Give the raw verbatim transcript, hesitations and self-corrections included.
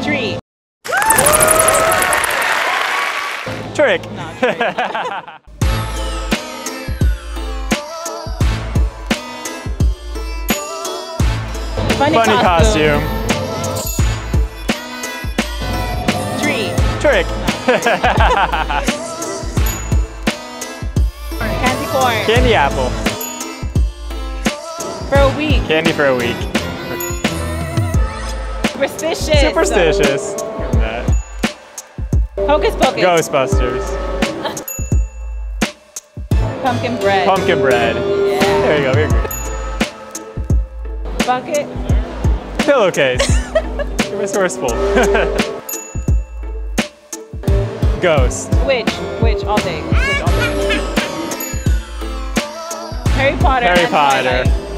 Tree. Trick. Not trick. Funny, Funny costume. costume. Tree. Trick. Candy corn. Candy apple. For a week. Candy for a week. Superstitious. Superstitious. Hocus pocus. Ghostbusters. Pumpkin bread. Pumpkin bread. Yeah. There you go. Very good. Bucket. Pillowcase. You're resourceful. Ghost. Witch. Witch all day. Witch all day. Harry Potter. Harry and Potter. Twilight.